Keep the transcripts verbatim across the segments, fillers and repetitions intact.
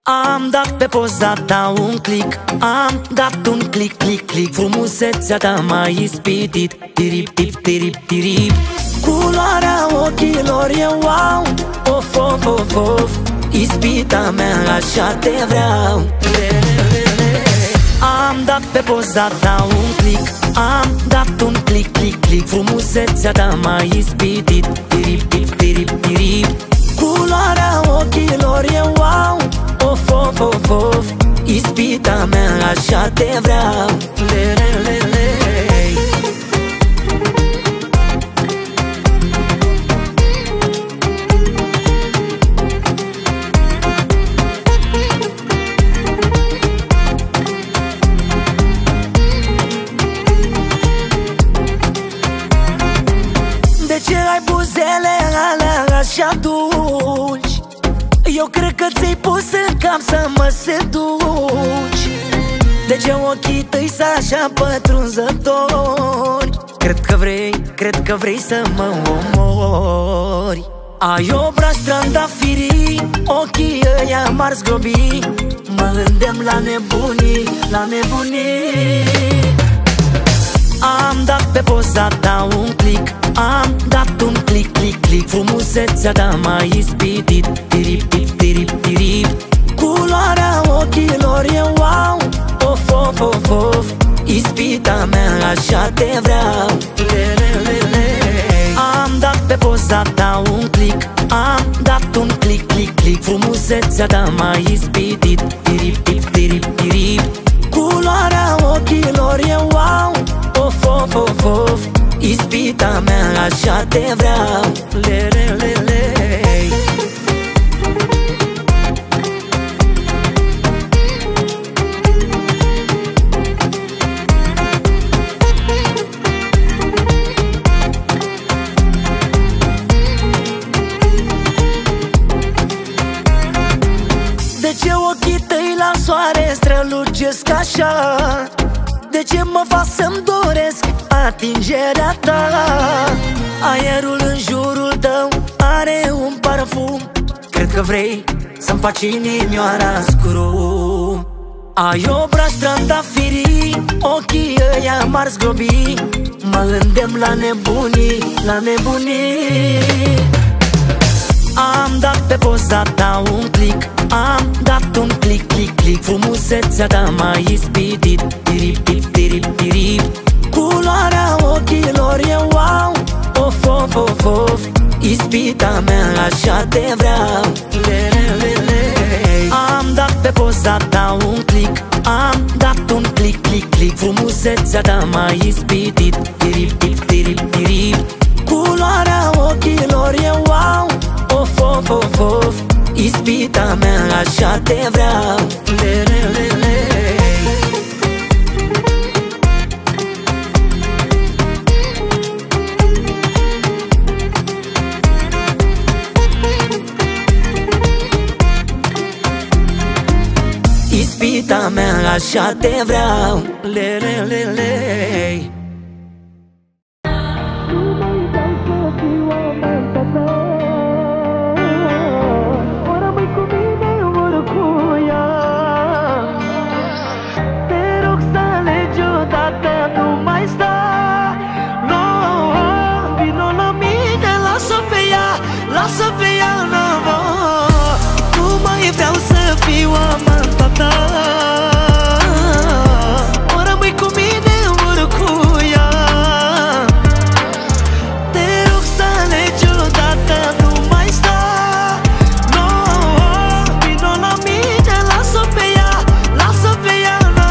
Am dat pe poza ta un click, am dat un click, click, click. Frumusețea ta m-a ispitit, tirip, tip, tirip, tirip. Culoarea ochilor e wow, of, of, of, of. Ispita mea, așa te vreau. Am dat pe poza ta un click, am dat un click, click, click. Frumusețea ta m-a ispitit, tirip, tip, tirip, tirip. Culoarea ochilor e wow, of, of, of, of. Ispita mea, așa te vreau. Le, le, le, le. De ce ai buzele alea așa dulci? Eu cred că ți-ai pus în cap să mă seduci. De ce ochii tăi s așa pătrunzători? Cred că vrei, cred că vrei să mă omori. Ai obrazi trandafirii, ochii ăia m-ar zgrobi. Mă îndemn la nebunii, la nebunii. Am dat pe poza ta un click, am dat un click, click, click. Frumusețea ta m-a ispitit, tirip, tip, tirip, tirip. Culoarea ochilor e wow, of, of, of, of. Ispita mea, așa te vreau. Le, le, le, le. Am dat pe poza ta un click, am dat un click, click, click. Frumusețea ta m-a ispitit, tirip, tip, tirip, tirip. Culoarea ochilor e wow, of, of, of, of. Ispita mea, așa te vreau. Le, le, le, le. De ce ochii tăi la soare strălucesc așa? De ce mă fac să-mi doresc atingerea ta? Aerul în jurul tău are un parfum. Cred că vrei să-mi faci inimioara scrum. Ai obrazi trandafirii, ochii ăia m-ar zgrobi. Mă îndemn la nebunii, la nebunii. Am dat pe poza ta un click, am dat un click, click, click. Frumusețea ta m-a ispitit, tirip, tip, tirip, tirip. Culoarea ochilor e wow, of, of, of, of. Ispita mea, așa te vreau. Le, le, le, le. Am dat pe poza ta un click, am dat un click, click, click. Frumusețea ta m-a ispitit, tirip, tip, tirip, tirip. Culoarea ochilor e wow, of, of, of, of. Ispita mea, așa te vreau. Le, le, le, le. Ispita mea, așa te vreau. Le, le, le, le. Lasă pe ea, nu, nu mai vreau să fiu amanta ta. O rămâi cu mine, mor cu ea. Te rog să alegi odată, nu mai sta. No, vino la mine, lasă pe ea, lasă pe ea, nu.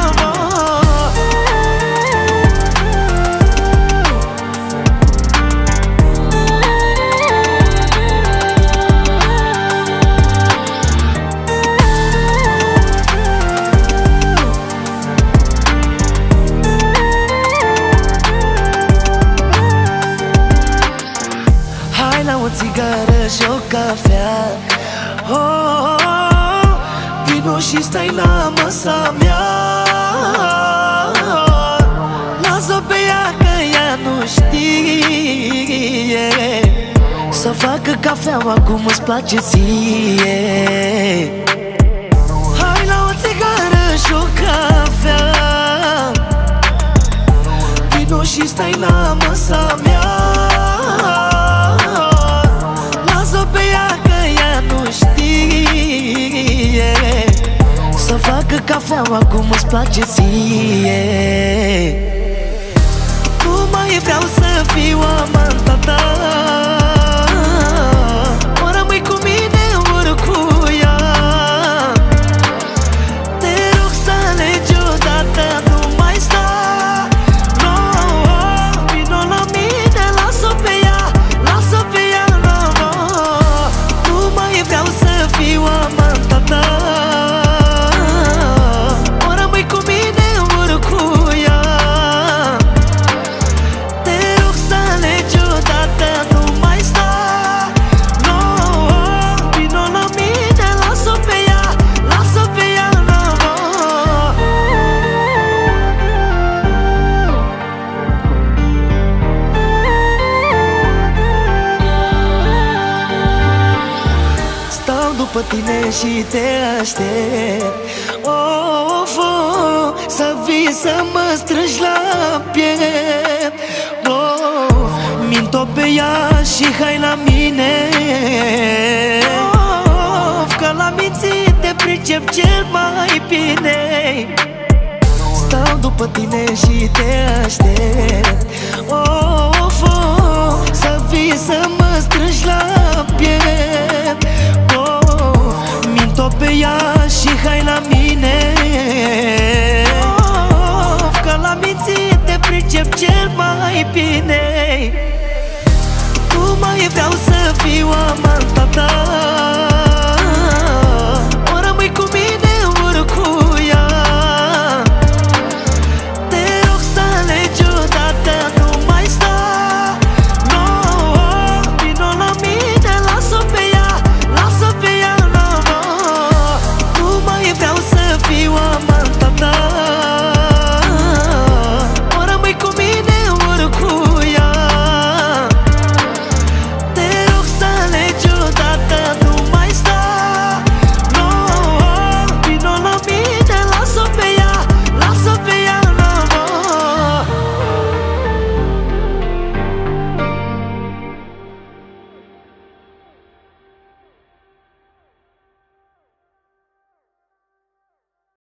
O țigară și o cafea, oh, oh, oh. Vino și stai la masa mea. Lasă pe ea că ea nu știe să facă cafeaua cum îți place ție. stai la masa mea. Lasă-o pe ea că ea nu știe să facă cafeaua cum îți place ție. Nu mai vreau să fiu amanta ta, o rămâi cu mine, ori cu ea. Te rog să alegi odată, nu mai sta. No, vino la mine, lasă-o pe ea, lasă-o pe ea, no, no. Nu mai vreau să fiu amanta ta, o rămâi cu mine, ori cu ea. Te rog să alegi odată, nu mai sta. No, vino la mine, lasă-o pe ea, lasă-o pe ea, no, no. Stau după tine și te aștept. Of, oh, să vii să mă strângi la piept. Of, mint-o pe ea și hai la mine. Of, că la minții te pricep cel mai bine. Stau după tine și te aștept. Of, oh, să vii să mă strângi la piept. Of, mint-o pe ea și hai la mine. Of, că la minții te pricep cel mai bine. Nu mai vreau să fiu amanta ta,